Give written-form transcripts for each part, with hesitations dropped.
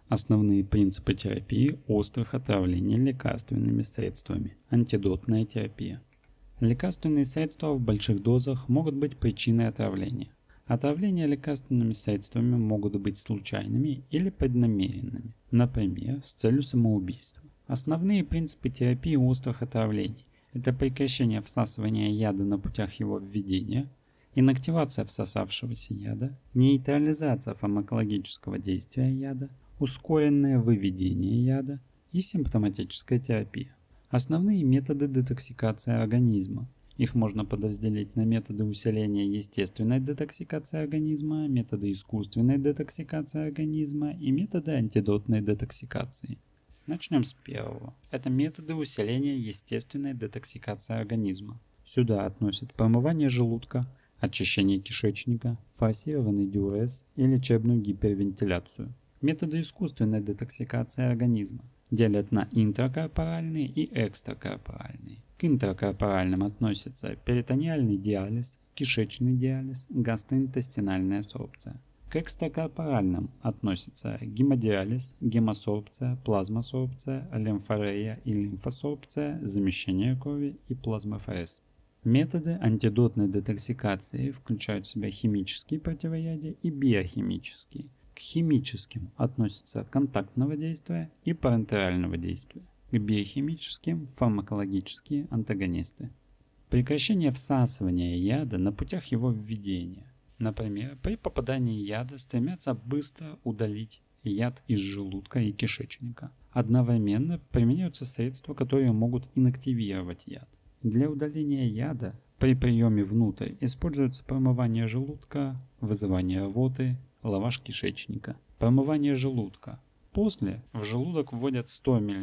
Основные принципы терапии острых отравлений лекарственными средствами. Антидотная терапия. Лекарственные средства в больших дозах могут быть причиной отравления. Отравления лекарственными средствами могут быть случайными или преднамеренными, например, с целью самоубийства. Основные принципы терапии острых отравлений – это прекращение всасывания яда на путях его введения, инактивация всосавшегося яда, нейтрализация фармакологического действия яда, ускоренное выведение яда и симптоматическая терапия. Основные методы детоксикации организма. Их можно подразделить на методы усиления естественной детоксикации организма, методы искусственной детоксикации организма и методы антидотной детоксикации. Начнем с первого. Это методы усиления естественной детоксикации организма. Сюда относят промывание желудка, очищение кишечника, форсированный диурез и лечебную гипервентиляцию. Методы искусственной детоксикации организма делят на интракорпоральные и экстракорпоральные. К интракорпоральным относятся перитонеальный диализ, кишечный диализ, гастроинтестинальная сорбция. К экстракорпоральным относятся гемодиализ, гемосорбция, плазмосорбция, лимфорея и лимфосорбция, замещение крови и плазмофорез. Методы антидотной детоксикации включают в себя химические противоядия и биохимические. К химическим относятся контактного действия и парентерального действия. К биохимическим – фармакологические антагонисты. Прекращение всасывания яда на путях его введения. Например, при попадании яда стремятся быстро удалить яд из желудка и кишечника. Одновременно применяются средства, которые могут инактивировать яд. Для удаления яда при приеме внутрь используется промывание желудка, вызывание рвоты, лаваш кишечника. Промывание желудка. После в желудок вводят 100 мл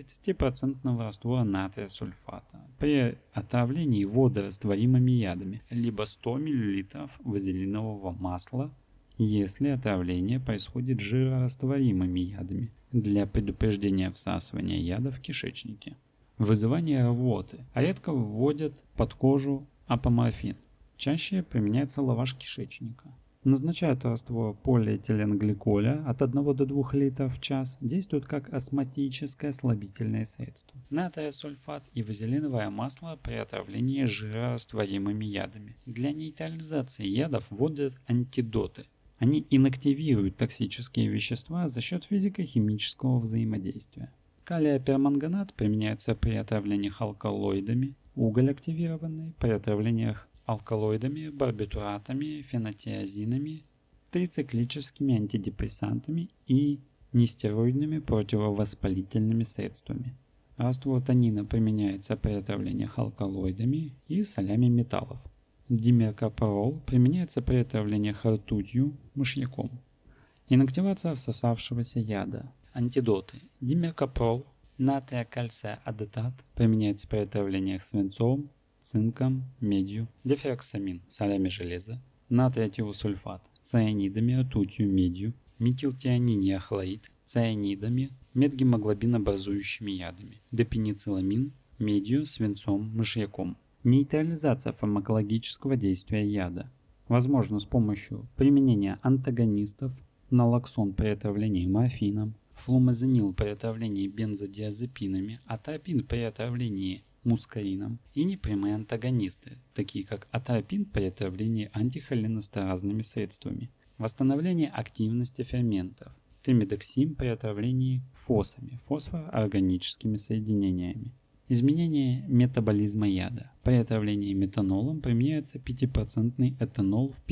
30% раствора натрия сульфата при отравлении водорастворимыми ядами, либо 100 мл вазелинового масла, если отравление происходит жирорастворимыми ядами, для предупреждения всасывания яда в кишечнике. Вызывание рвоты. Редко вводят под кожу апоморфин. Чаще применяется лаваш кишечника. Назначают раствор полиэтиленгликоля от 1 до 2 литров в час, действует как астматическое слабительное средство. Натрия сульфат и вазелиновое масло при отравлении жирорастворимыми ядами. Для нейтрализации ядов вводят антидоты. Они инактивируют токсические вещества за счет физико-химического взаимодействия. Калий-перманганат применяется при отравлениях алкалоидами, уголь активированный при отравлениях алкалоидами, барбитуратами, фенотиазинами, трициклическими антидепрессантами и нестероидными противовоспалительными средствами. Раствор танина применяется при отравлениях алкалоидами и солями металлов. Димеркапрол применяется при отравлениях ртутью, мышьяком. Инактивация всосавшегося яда. Антидоты. Димеркапрол, натрия кальция адетат применяется при отравлениях свинцом, цинком, медью, дифероксамин, солями железа, натрия тиосульфат, цианидами, ртутью, медью, метилтианинихлорид, цианидами, медгемоглобинобразующими ядами, допеницилламин, медью, свинцом, мышьяком. Нейтрализация фармакологического действия яда. Возможно с помощью применения антагонистов, налоксон при отравлении морфином, флумазенил при отравлении бензодиазепинами, атропин при отравлении мускарином и непрямые антагонисты, такие как атропин при отравлении антихолинестеразными средствами. Восстановление активности ферментов. Тримидоксин при отравлении фосами, фосфороорганическими соединениями. Изменение метаболизма яда. При отравлении метанолом применяется 5% этанол в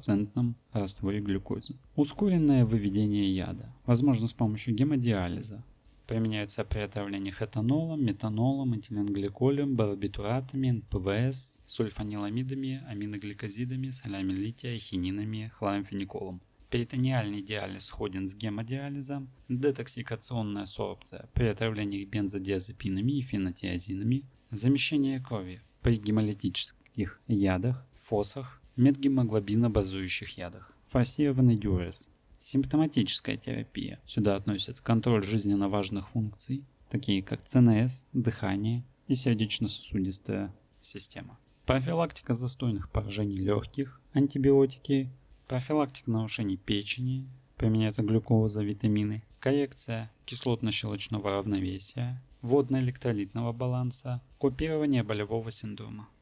5% растворе глюкозы. Ускоренное выведение яда. Возможно с помощью гемодиализа. Применяется при отравлениях этанолом, метанолом, этиленгликолем, барбитуратами, НПВС, сульфаниламидами, аминогликозидами, солями лития, хининами, хлорамфениколом. Перитонеальный диализ сходен с гемодиализом, детоксикационная сорбция при отравлениях бензодиазепинами и фенотиазинами, замещение крови при гемолитических ядах, фосах, медгемоглобинобразующих ядах, форсированный диурез. Симптоматическая терапия. Сюда относят контроль жизненно важных функций, такие как ЦНС, дыхание и сердечно-сосудистая система. Профилактика застойных поражений легких, антибиотики, профилактика нарушений печени, применяются глюкоза, витамины, коррекция кислотно-щелочного равновесия, водно-электролитного баланса, купирование болевого синдрома.